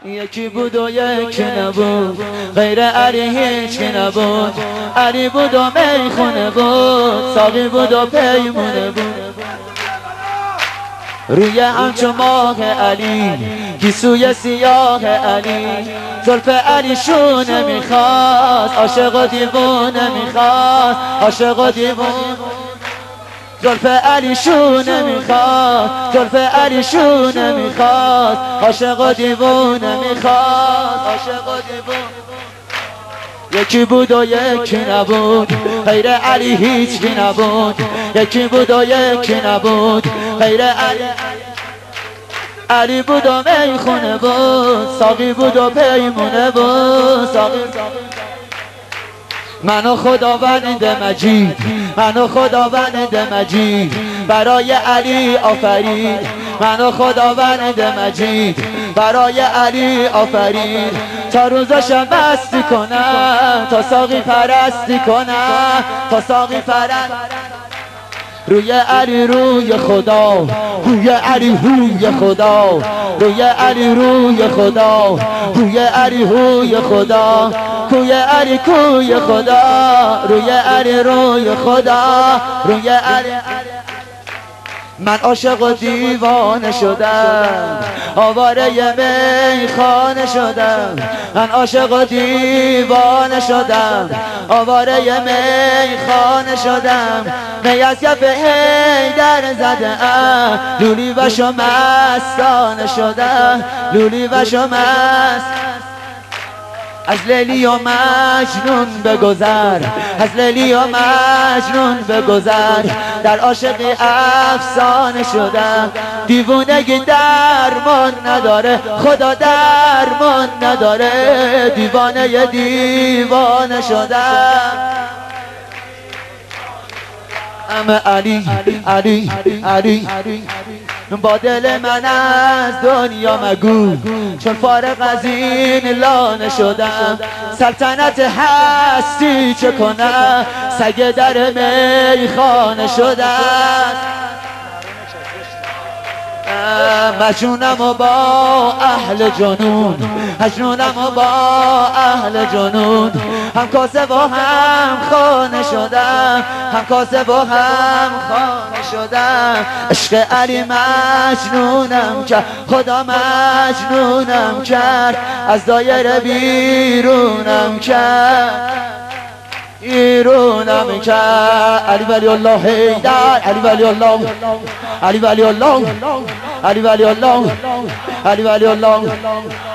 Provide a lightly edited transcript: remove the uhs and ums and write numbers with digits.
یکی بود و یکی نبود، غیر علی هیچ کی نبود. علی بود و میخونه بود، ساقی بود و پیمونه بود. روی همچو ماه علی، گیسوی سیاه علی، زلف علی شونه میخواست، عاشق و دیوونه میخواست، عاشق و دیوونه. زلف علی شونه میخواست، زلف علی شونه میخواست، عاشق و دیوونه میخواست، عاشق و دیوونه. یکی بود و یکی نبود، غیر علی هیچ کی نبود. یکی بود و یکی نبود، غیر علی. علی بود و میخونه بود، ساقی بود و پیمونه بود، ساقی. منو خداوند مجید، منو خداوند مجید برای علی آفرید. منو خداوند مجید برای علی آفرید. تا روزاشم مستی کنم، تا ساقی پرستی کنم، تا ساقی پرست. روی علی روی خدا، روی علی روی خدا، روی علی روی خدا، روی علی روی خدا، کوی علی کوی خدا، روی علی روی خدا، روی علی. من عاشق و دیوانه شدم، آواره میخانه شدم. من عاشق و دیوانه شدم، آواره میخانه شدم. می از کف حیدر زدم، لولی و شو مستانه شدم، لولی و شو مست. از لیلی و مجنون بگذر، از لیلی و مجنون بگذر. در عاشقی افسانه شدم، دیوونگی درمان نداره، خدا درمان نداره. دیوانه دیوانه شدم. علی علی علی با دل من از دنیا مگو، چون فارغ از این لانه شدم. سلطنت هستی چه کنم، سگ در میخانه شدم. مجنونم و با اهل جنون، مجنونم و با اهل جنون. هم کاسه و هم خانه شدم، هم کاسه و هم خانه شدم. عشق علی مجنونم کرد، خدا مجنونم کرد. از دایره بیرونم کرد، بیرونم کرد. علی ولی الله حیدر، علی ولی الله، علی ولی الله، علی ولی الله، علی ولی الله.